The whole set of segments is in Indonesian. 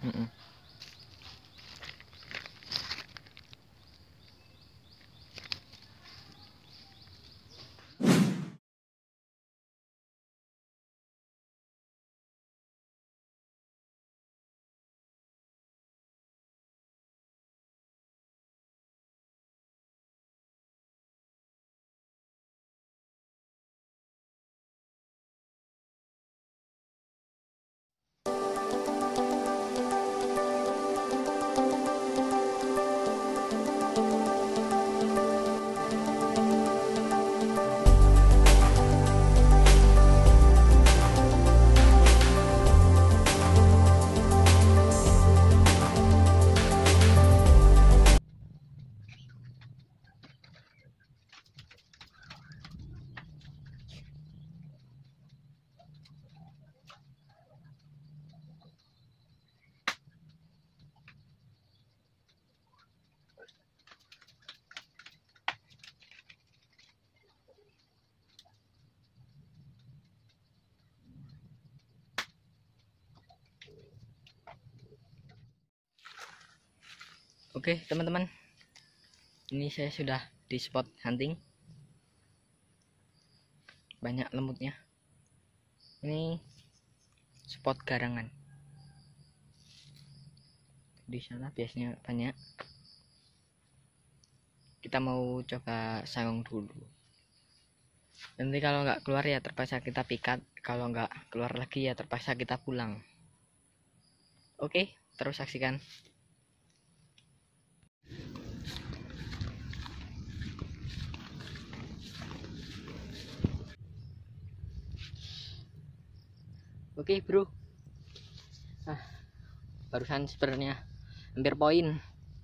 Mm-mm. Oke teman-teman, ini saya sudah di spot hunting, banyak lemutnya. Ini spot garangan, di sana biasanya banyak. Kita mau coba sayong dulu, nanti kalau nggak keluar ya terpaksa kita pikat, kalau nggak keluar lagi ya terpaksa kita pulang. Oke, terus saksikan. Oke bro, barusan sebenarnya hampir poin.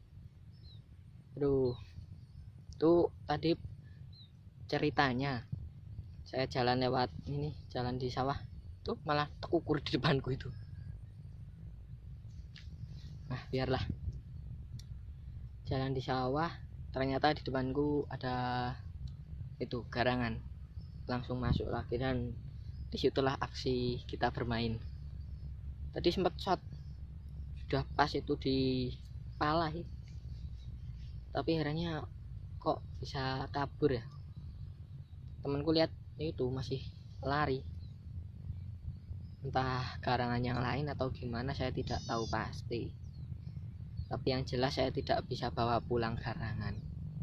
Aduh, tuh tadi ceritanya saya jalan lewat ini, jalan di sawah, tuh malah tekukur di depanku itu. Nah biarlah, jalan di sawah ternyata di depanku ada itu garangan, langsung masuk lagi, dan disitulah aksi kita bermain. Tadi sempat shot, sudah pas itu di pala sih, tapi herannya kok bisa kabur ya. Temanku lihat itu masih lari, entah garangan yang lain atau gimana saya tidak tahu pasti, tapi yang jelas saya tidak bisa bawa pulang garangan.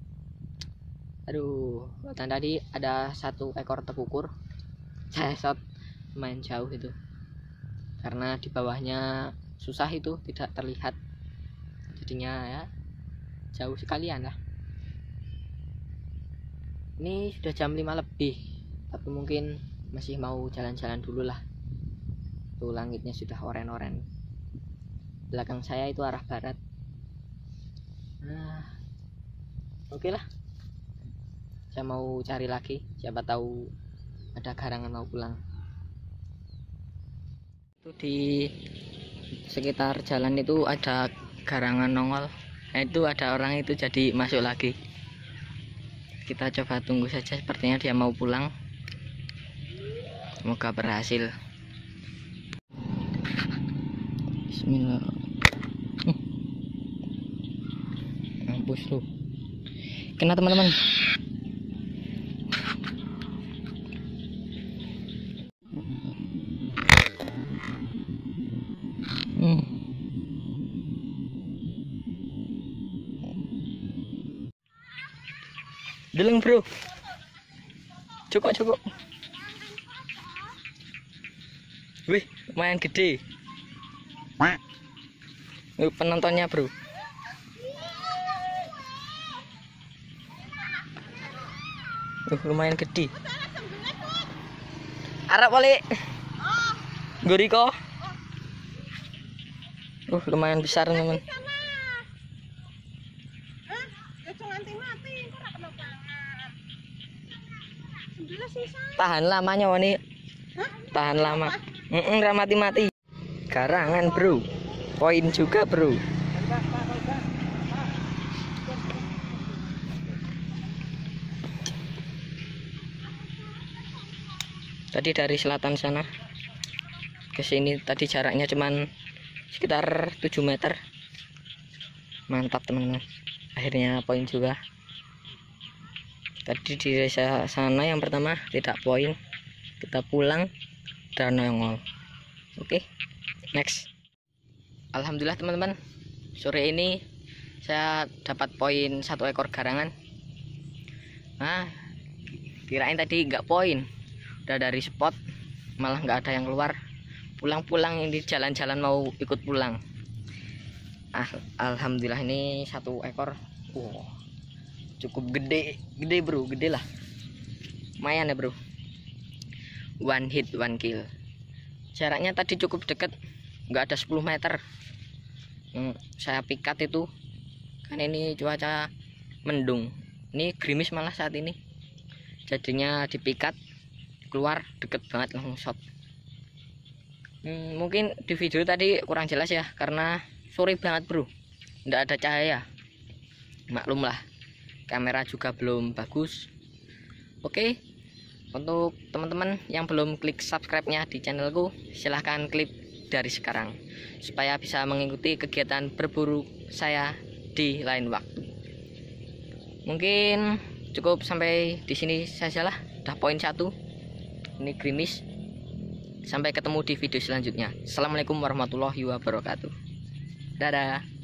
Aduh, dan tadi ada satu ekor tekukur, saya shot main jauh itu, karena di bawahnya susah itu tidak terlihat, jadinya ya jauh sekalian lah. Ini sudah jam 5 lebih, tapi mungkin masih mau jalan-jalan dulu lah. Tuh langitnya sudah oren-oren, belakang saya itu arah barat. Nah oke lah, saya mau cari lagi, siapa tahu ada garangan mau pulang. Itu di sekitar jalan itu ada garangan nongol, nah itu ada orang itu jadi masuk lagi. Kita coba tunggu saja, sepertinya dia mau pulang, semoga berhasil. Bismillah. Mampus lu, kena teman-teman. Deleng bro, cukup. Wih, lumayan gede. Penontonnya bro. Lumayan gede. Arab balik. Guriko. Lumayan besar teman. Tahan lamanya wani. Tahan lama. Mati. Garangan bro. Poin juga bro. Tadi dari selatan sana ke sini tadi jaraknya cuman sekitar 7 meter. Mantap teman-teman, akhirnya poin juga. Tadi di desa sana yang pertama tidak poin, kita pulang dan nongol. Oke, next. Alhamdulillah teman-teman, sore ini saya dapat poin 1 ekor garangan. Nah, kirain tadi nggak poin, udah dari spot malah nggak ada yang keluar. Pulang-pulang ini jalan-jalan mau ikut pulang. Alhamdulillah ini 1 ekor. Cukup gede bro, gede lah, lumayan ya bro. One hit one kill. Jaraknya tadi cukup dekat, nggak ada 10 meter. Saya pikat itu kan ini cuaca mendung, ini gerimis malah saat ini, jadinya dipikat keluar deket banget langsung shot. Mungkin di video tadi kurang jelas ya karena sore banget bro, nggak ada cahaya, maklum lah, kamera juga belum bagus. Oke, untuk teman-teman yang belum klik subscribe-nya di channelku, silahkan klik dari sekarang supaya bisa mengikuti kegiatan berburu saya di lain waktu. Mungkin cukup sampai di sini sajalah, udah poin 1. Ini gerimis. Sampai ketemu di video selanjutnya. Assalamualaikum warahmatullahi wabarakatuh. Dadah.